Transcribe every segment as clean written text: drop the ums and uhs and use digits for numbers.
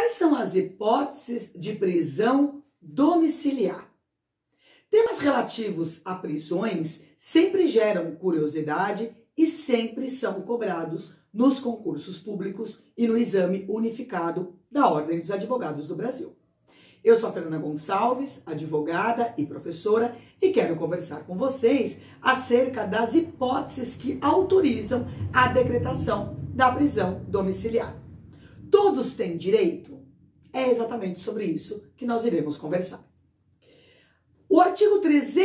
Quais são as hipóteses de prisão domiciliar? Temas relativos a prisões sempre geram curiosidade e sempre são cobrados nos concursos públicos e no exame unificado da Ordem dos Advogados do Brasil. Eu sou a Fernanda Gonçalves, advogada e professora, e quero conversar com vocês acerca das hipóteses que autorizam a decretação da prisão domiciliar. Todos têm direito? É exatamente sobre isso que nós iremos conversar. O artigo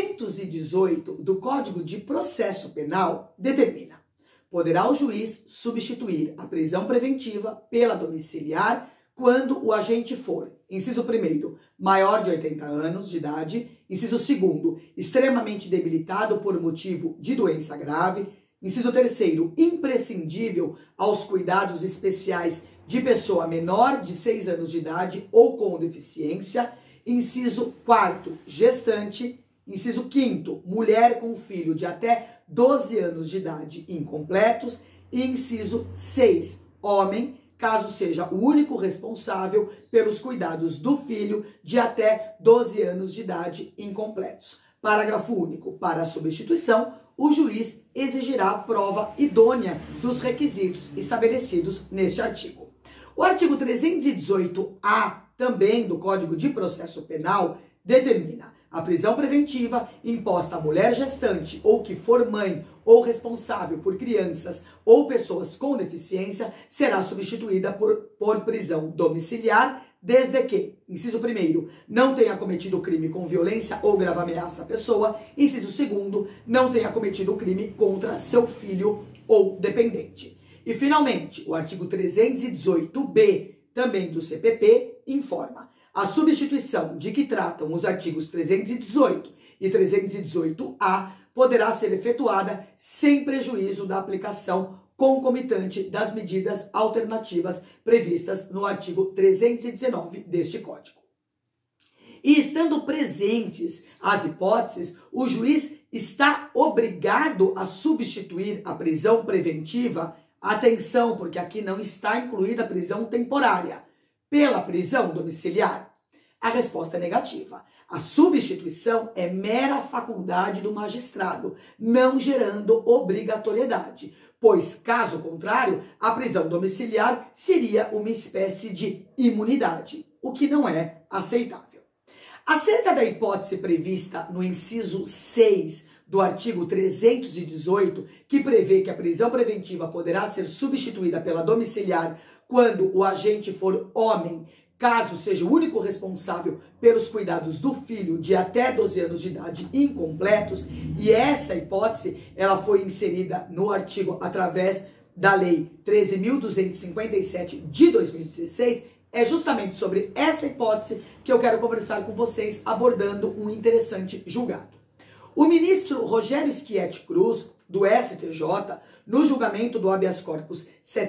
318 do Código de Processo Penal determina: poderá o juiz substituir a prisão preventiva pela domiciliar quando o agente for, inciso 1º, maior de 80 anos de idade, inciso 2º, extremamente debilitado por motivo de doença grave, inciso 3º, imprescindível aos cuidados especiais de pessoa menor de 6 anos de idade ou com deficiência, inciso 4º, gestante, inciso 5º, mulher com filho de até 12 anos de idade incompletos, e inciso 6, homem, caso seja o único responsável pelos cuidados do filho de até 12 anos de idade incompletos. Parágrafo único. Para a substituição, o juiz exigirá prova idônea dos requisitos estabelecidos neste artigo. O artigo 318-A, também do Código de Processo Penal, determina: a prisão preventiva imposta à mulher gestante ou que for mãe ou responsável por crianças ou pessoas com deficiência será substituída por prisão domiciliar, desde que, inciso 1º, não tenha cometido o crime com violência ou grave ameaça à pessoa, inciso 2º, não tenha cometido o crime contra seu filho ou dependente. E, finalmente, o artigo 318-B, também do CPP, informa: a substituição de que tratam os artigos 318 e 318-A poderá ser efetuada sem prejuízo da aplicação concomitante das medidas alternativas previstas no artigo 319 deste Código. E estando presentes as hipóteses, o juiz está obrigado a substituir a prisão preventiva, atenção, porque aqui não está incluída a prisão temporária, pela prisão domiciliar? A resposta é negativa. A substituição é mera faculdade do magistrado, não gerando obrigatoriedade, pois, caso contrário, a prisão domiciliar seria uma espécie de imunidade, o que não é aceitável. Acerca da hipótese prevista no inciso 6 do artigo 318, que prevê que a prisão preventiva poderá ser substituída pela domiciliar quando o agente for homem, caso seja o único responsável pelos cuidados do filho de até 12 anos de idade incompletos, e essa hipótese ela foi inserida no artigo através da Lei 13.257 de 2016, é justamente sobre essa hipótese que eu quero conversar com vocês, abordando um interessante julgado. O ministro Rogério Schietti Cruz, do STJ, no julgamento do habeas corpus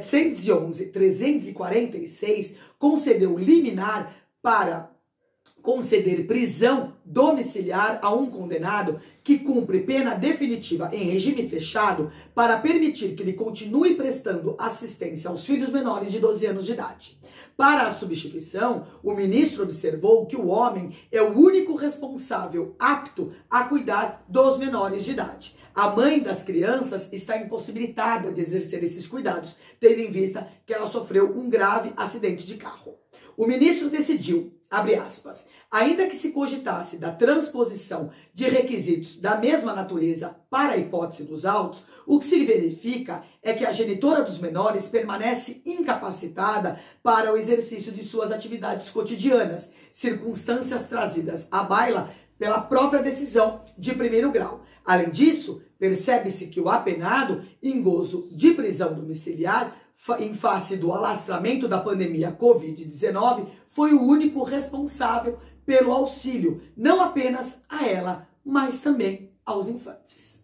711.346, concedeu liminar para conceder prisão domiciliar a um condenado que cumpre pena definitiva em regime fechado para permitir que ele continue prestando assistência aos filhos menores de 12 anos de idade. Para a substituição, o ministro observou que o homem é o único responsável apto a cuidar dos menores de idade. A mãe das crianças está impossibilitada de exercer esses cuidados, tendo em vista que ela sofreu um grave acidente de carro. O ministro decidiu, abre aspas, ainda que se cogitasse da transposição de requisitos da mesma natureza para a hipótese dos autos, o que se verifica é que a genitora dos menores permanece incapacitada para o exercício de suas atividades cotidianas, circunstâncias trazidas à baila pela própria decisão de primeiro grau. Além disso, percebe-se que o apenado, em gozo de prisão domiciliar, em face do alastramento da pandemia Covid-19, foi o único responsável pelo auxílio, não apenas a ela, mas também aos infantes.